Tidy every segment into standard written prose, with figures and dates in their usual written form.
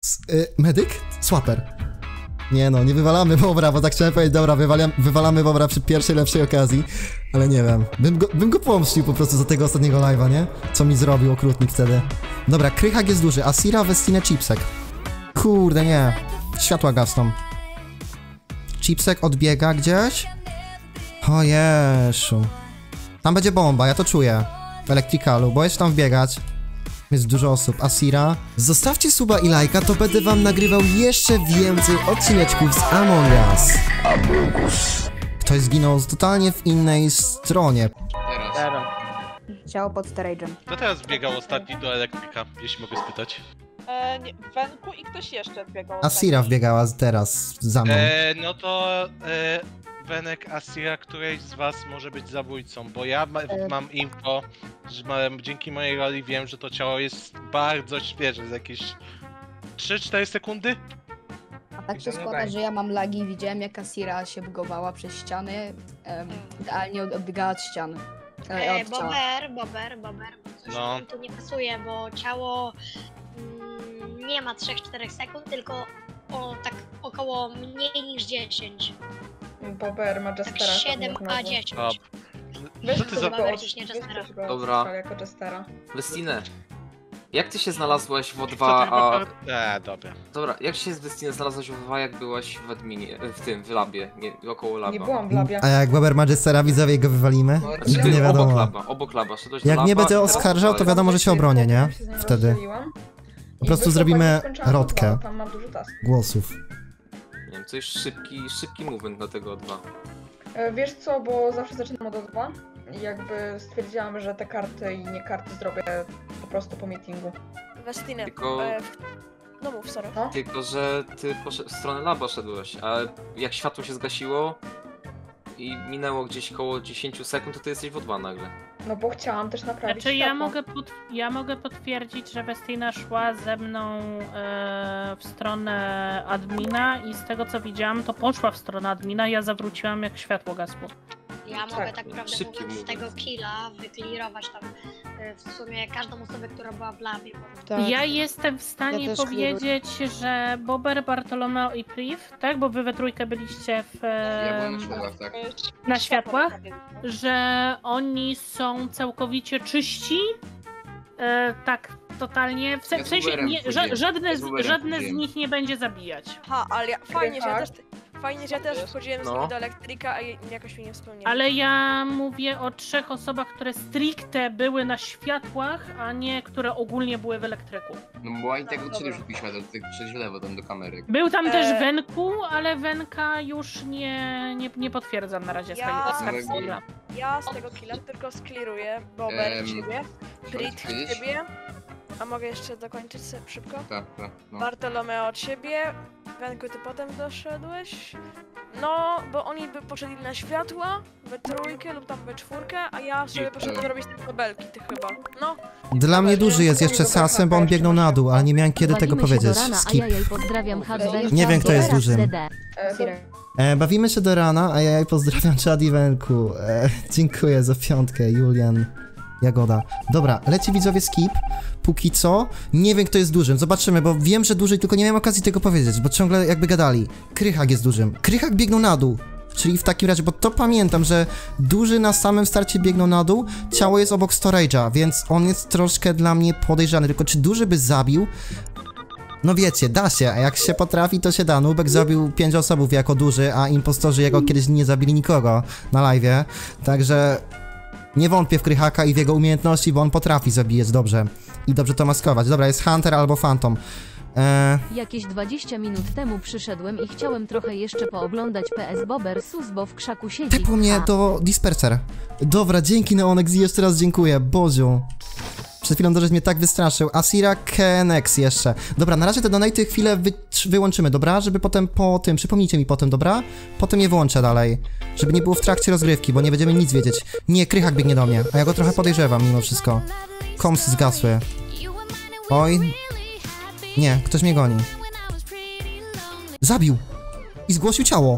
Medyk? Swaper. Nie no, nie wywalamy Bobra, bo tak chciałem powiedzieć, dobra, wywalamy Bobra przy pierwszej lepszej okazji, ale nie wiem. Bym go pomścił po prostu za tego ostatniego live'a, nie? Co mi zrobił okrutnik wtedy. Dobra, Krychak jest duży, Asira, Westinę, Chipsek. Kurde, nie. Światła gasną. Chipsek odbiega gdzieś. O Jeszu. Tam będzie bomba, ja to czuję. W Electricalu, bo jest tam wbiegać. Jest dużo osób. Asira. Zostawcie suba i lajka, to będę wam nagrywał jeszcze więcej odcineczków z Among Us. Ktoś zginął totalnie w innej stronie. Teraz. Ciało pod storage'em. Kto teraz biegał ostatni do elektryka, jeśli mogę spytać? Nie, Wenku i ktoś jeszcze biegał. Asira wbiegała teraz za mną. No to Wenek, Asira, któryś z was może być zabójcą, bo ja mam info, że dzięki mojej roli wiem, że to ciało jest bardzo świeże, z jakieś 3-4 sekundy? A tak się składa, że ja mam lagi i widziałem, jak Asira się bugowała przez ściany, idealnie odbiegała od ściany. Bober, coś mi tu nie pasuje, bo ciało nie ma 3-4 sekund, tylko tak około mniej niż 10. Bober ma Jestera. Tak 7 a 10. Co ty za... Dobra. Jako Jestera. Westinę, jak ty się znalazłeś w O2, dobra. Dobra, jak się z Westinę znalazłeś w O2, jak byłaś w adminie, w labie, nie, około laba? Nie byłam w labie. A jak Weber Magistera widzowie go wywalimy? Znaczy, nie wiadomo. Obok laba. Jak nie będzie oskarżał, to wiadomo, że się obronię, nie? Wtedy. Po prostu zrobimy rodkę głosów. Nie wiem, coś szybki movement na tego O2. Wiesz co, bo zawsze zaczynam od O2 i jakby stwierdziłam, że te karty i nie karty zrobię po po meetingu. Westinę. Tylko... No mów, sorry. No? Tylko, że ty w stronę laba szedłeś, a jak światło się zgasiło i minęło gdzieś koło 10 sekund, to ty jesteś w O2 nagle. No bo chciałam też naprawić Znaczy światło. ja mogę potwierdzić, że Westina szła ze mną w stronę admina i z tego co widziałam, to poszła w stronę admina, ja zawróciłam jak światło gasło. Ja mogę tak prawdę mówiąc z tego killa wyklirować tam w sumie każdą osobę, która była w labie. Tak. Ja jestem w stanie powiedzieć, że Bober, Bartolomeo i Priv, tak? Bo wy we trójkę byliście w, ja byłem na światłach, tak. Na światłach, że oni są całkowicie czyści. Tak, totalnie. W sensie żadne z nich nie będzie zabijać. Ha, ale fajnie, że ja też wchodziłem z nimi do elektryka, a jakoś mi nie wspomniałem. Ale ja mówię o 3 osobach, które stricte były na światłach, a nie które ogólnie były w elektryku. No bo oni tak od już światło, tak przejść w lewo tam do kamery. Był tam też Wenku, ale Wenka już nie potwierdzam na razie swojego skilla. Ja z tego killa tylko skliruję Bober ciebie, Brit ciebie. A mogę jeszcze dokończyć szybko? Tak. No. Bartolomeo od siebie, Wenku ty potem doszedłeś. No, bo oni by poszedli na światła, we trójkę lub tam we czwórkę, a ja sobie poszedłem robić te kabelki, ty chyba. No. Dla mnie duży jest jeszcze z hasem, bo on biegnął na dół, ale nie miałem kiedy tego powiedzieć. Skip. Nie wiem kto jest dużym. Bawimy się do rana, a ja pozdrawiam Chad i Wenku. Dziękuję za 5, Julian. Jagoda. Dobra, leci widzowie skip. Póki co, nie wiem kto jest dużym, zobaczymy, bo wiem, że duży, tylko nie miałem okazji tego powiedzieć, bo ciągle jakby gadali. Krychak jest dużym. Krychak biegnął na dół. Czyli w takim razie, bo to pamiętam, że duży na samym starcie biegnął na dół, ciało jest obok storage'a, więc on jest troszkę dla mnie podejrzany, tylko czy duży by zabił? No wiecie, da się, a jak się potrafi, to się da. Nubek zabił 5 osób jako duży, a impostorzy jego kiedyś nie zabili nikogo na live'ie, także... Nie wątpię w Krychaka i w jego umiejętności, bo on potrafi zabijać dobrze. I dobrze to maskować. Dobra, jest Hunter albo Phantom. Jakieś 20 minut temu przyszedłem i chciałem trochę jeszcze pooglądać PS Bober Sus, bo w krzaku siedzi. Tepło mnie do Disperser. Dobra, dzięki Neonex i jeszcze raz dziękuję. Boziu. Przed chwilą żeś mnie tak wystraszył. Asira Kenex jeszcze. Dobra, na razie te donaty chwilę wyłączymy, dobra? Żeby potem po tym, przypomnijcie mi potem, dobra? Potem je wyłączę dalej. Żeby nie było w trakcie rozgrywki, bo nie będziemy nic wiedzieć. Nie, Krychak biegnie do mnie, a ja go trochę podejrzewam mimo wszystko. Komsy zgasły. Oj. Nie, ktoś mnie goni. Zabił! I zgłosił ciało.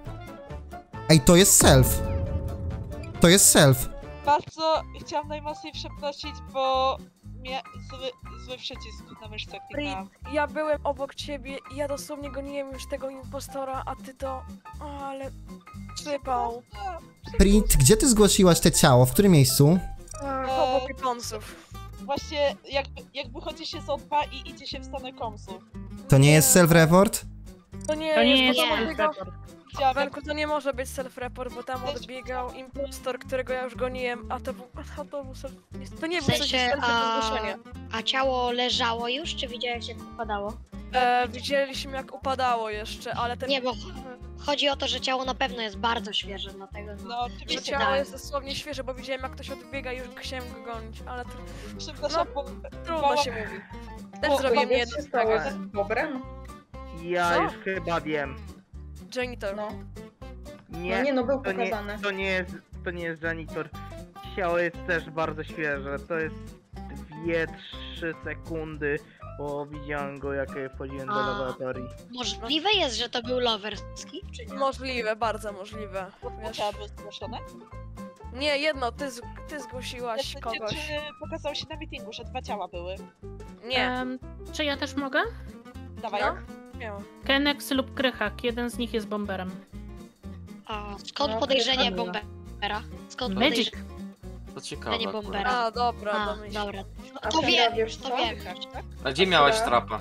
Ej, to jest self. To jest self. Bardzo chciałam najmocniej przeprosić, bo Zły przycisk na myszce kliknęłam. Ja byłem obok ciebie i ja dosłownie goniłem już tego impostora, a ty to... O, ale... Sypał. Print, gdzie ty zgłosiłaś te ciało? W którym miejscu? Obok Eponsów. Właśnie jak wychodzi się z O2 i idzie się w stronę komsów. To nie jest self-report? To nie jest self-report. Wenku, to nie może być self-report, bo tam odbiegał impostor, którego ja już goniłem, a to był to nie był zgłoszenie. A ciało leżało już, czy widziałeś jak upadało? Widzieliśmy jak upadało jeszcze, ale ten... Nie, bo chodzi o to, że ciało na pewno jest bardzo świeże, dlatego... No, oczywiście. Ciało jest dosłownie świeże, bo widziałem jak ktoś odbiega i już chciałem go gonić, ale to... Przepraszam, bo... Trudno się mówi. Też zrobiłem jedno z tego. Bobrem? Ja już chyba wiem. Janitor. No był pokazany. To nie jest janitor. Ciało jest też bardzo świeże. To jest 2-3 sekundy, bo widziałem go jak wchodziłem do laboratorii. Możliwe jest, że to był Lowerski, czy nie? Możliwe, bardzo możliwe. Ciało było zgłoszone? Nie, jedno, ty zgłosiłaś kogoś. Czy pokazało się na meetingu, że 2 ciała były? Nie. Czy ja też mogę? Dawaj. Kenex lub Krychak, jeden z nich jest bomberem. A skąd podejrzenie bombera? Skąd Magic. To ciekawe. Bombera. A, dobra, dobra. To wiem, to wiem. A gdzie miałaś trapa?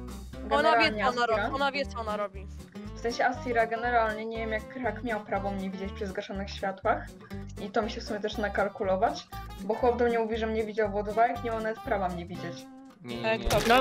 Ona wie co ona robi. W sensie Asira generalnie nie wiem jak Krak miał prawo mnie widzieć przy zgaszonych światłach. I to mi się w sumie też nakalkulować. Bo chłop do mnie mówi, że mnie widział w O2, jak nie ma nawet prawa mnie widzieć. Nie.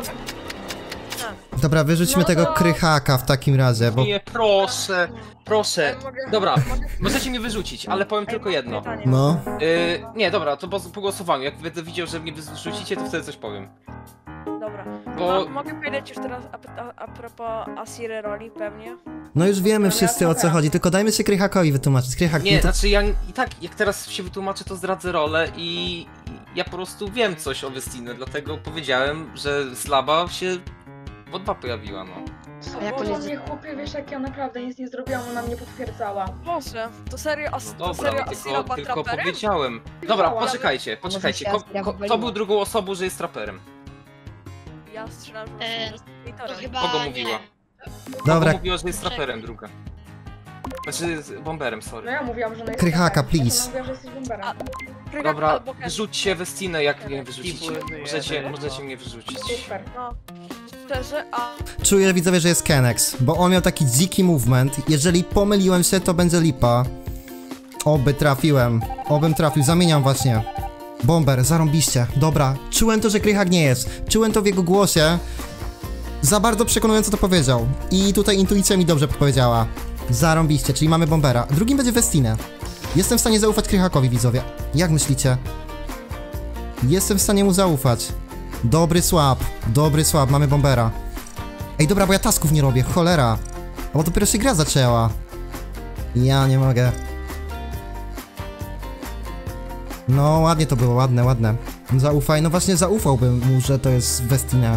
Dobra, wyrzućmy tego Krychaka w takim razie, bo... Nie, proszę. Dobra, możecie mnie wyrzucić, ale powiem tylko jedno. No. Nie, dobra, to po głosowaniu. Jak będę widział, że mnie wyrzucicie, to wtedy coś powiem. Dobra. Bo... Mogę powiedzieć już teraz a propos Asiry roli pewnie? No już wiemy wszyscy o co chodzi, tylko dajmy się Krychakowi wytłumaczyć. Krychak, nie, znaczy ja i tak, jak teraz się wytłumaczę, to zdradzę rolę i ja po prostu wiem coś o Westinę, dlatego powiedziałem, że Slaba się w O2 pojawiła, no. Co mnie chłopie, wiesz jak ja naprawdę nic nie zrobiłam, ona mnie potwierdzała. Boże, to serio, Dobra, to serio Asira była tylko traperem? powiedziałem. Dobra, poczekajcie. Kto był drugą osobą, że jest traperem? Ja strzelam, że to chyba Kogo mówiła? Dobra. Kogo mówiła, że jest traperem druga? Znaczy, z bomberem, sorry. No ja mówiłam, że ona jest Krychaka, traperem. please. Ona mówiła, że jesteś bomberem. Dobra, wyrzućcie Westinę, jak mnie wyrzucicie. Możecie mnie wyrzucić. Super. No, szczerze, Czuję, widzowie, że jest Kenex, bo on miał taki dziki movement. Jeżeli pomyliłem się, to będzie lipa. Oby trafiłem. Obym trafił, zamieniam właśnie. Bomber, zarąbiście. Dobra, czułem to, że Krychak nie jest. Czułem to w jego głosie. Za bardzo przekonująco to powiedział. I tutaj intuicja mi dobrze powiedziała. Zarąbiście, czyli mamy bombera. Drugim będzie Westinę. Jestem w stanie zaufać Krychakowi, widzowie. Jak myślicie? Jestem w stanie mu zaufać. Dobry słab, mamy bombera. Ej, dobra, bo ja tasków nie robię, cholera. Bo dopiero się gra zaczęła. Ja nie mogę. No, ładnie to było, ładne. Zaufaj, no właśnie zaufałbym mu, że to jest Westina.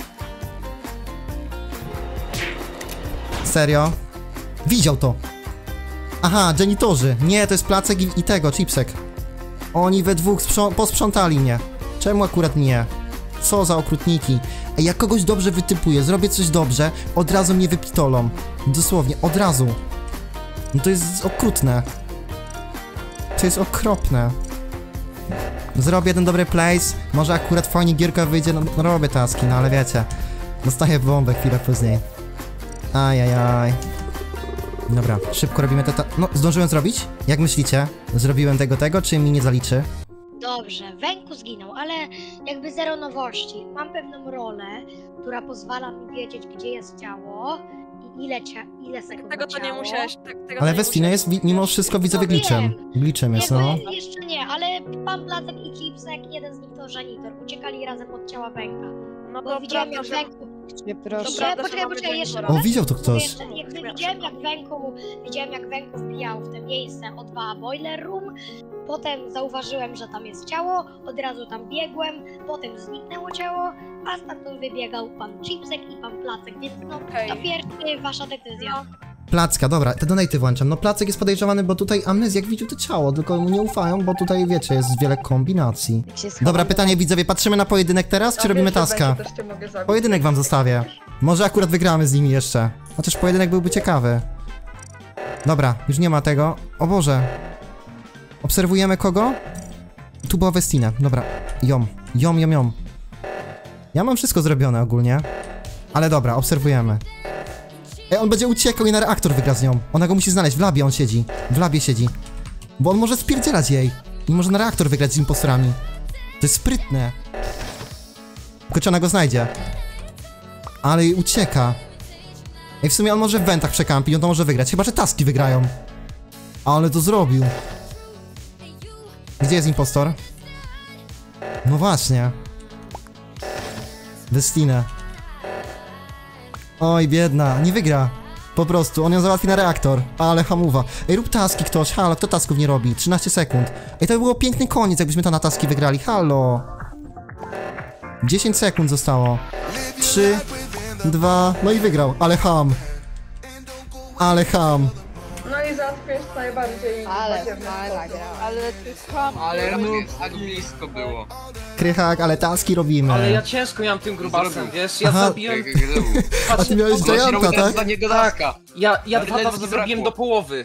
Serio? Widział to. Aha, janitorzy. Nie, to jest Placek i tego, Chipsek. Oni we dwóch posprzątali mnie. Czemu akurat nie? Co za okrutniki. Ej, jak kogoś dobrze wytypuję, zrobię coś dobrze, od razu mnie wypitolą. Dosłownie, od razu. No to jest okrutne. To jest okropne. Zrobię jeden dobry place, może akurat fajnie gierka wyjdzie, no robię taski, no ale wiecie. Dostaję bombę chwilę później. Ajajaj. Dobra, szybko robimy to. No, zdążyłem zrobić? Jak myślicie? Zrobiłem tego, czy mi nie zaliczy? Dobrze, Wenku zginął, ale jakby zero nowości. Mam pewną rolę, która pozwala mi wiedzieć, gdzie jest ciało i ile sekund Tego to nie musiałeś. Ale Westina jest mimo wszystko widzowie glitchem. Glitchem jest, no. Jeszcze nie, ale pan Placek i Chipsek, jeden z nich to Janitor, uciekali razem od ciała Wenka. No bo widziałem jak Wenku... Poczekaj, jeszcze raz. O, widział to ktoś. Jakby widziałem jak Wenku wbijał w to miejsce O2 Boiler Room, potem zauważyłem, że tam jest ciało, od razu tam biegłem, potem zniknęło ciało, a stamtąd wybiegał pan Chipsek i pan Placek, więc no to pierwszy wasza decyzja. Placka, dobra, te donaty włączam. No Placek jest podejrzewany, bo tutaj Amnezjak widział to ciało, tylko mu nie ufają, bo tutaj wiecie, jest wiele kombinacji. Dobra, pytanie widzowie, patrzymy na pojedynek teraz, czy robimy taska? Pojedynek wam zostawię. Może akurat wygramy z nimi jeszcze. Chociaż pojedynek byłby ciekawy. Dobra, już nie ma tego. O Boże. Obserwujemy kogo? Tu była Westinę, dobra. Jom. Ja mam wszystko zrobione ogólnie. Ale dobra, obserwujemy. Ej, on będzie uciekał i na reaktor wygra z nią. Ona go musi znaleźć, w labie on siedzi. W labie siedzi. Bo on może spierdzielać jej. I może na reaktor wygrać z impostorami. To jest sprytne. Tylko czy ona go znajdzie? Ale jej ucieka. Ej, w sumie on może w wentach przekampić, on to może wygrać. Chyba, że taski wygrają. Ale to zrobił. Gdzie jest impostor? No właśnie. Westinę. Oj, biedna, nie wygra. Po prostu, on ją załatwi na reaktor. Ale hamuwa. Ej, rób taski ktoś, halo, kto tasków nie robi? 13 sekund. Ej, to by było piękny koniec, jakbyśmy to na taski wygrali, halo. 10 sekund zostało. 3, 2, no i wygrał, ale ham. No i załatwiłeś najbardziej Ale ty ham. Ale tak blisko było. Krychak, ale taski robimy. Ale ja ciężko miałem tym grubasem, wiesz, ja zabiłem... A ty miałeś Gianta, tak? Ja 2 taski zrobiłem do połowy.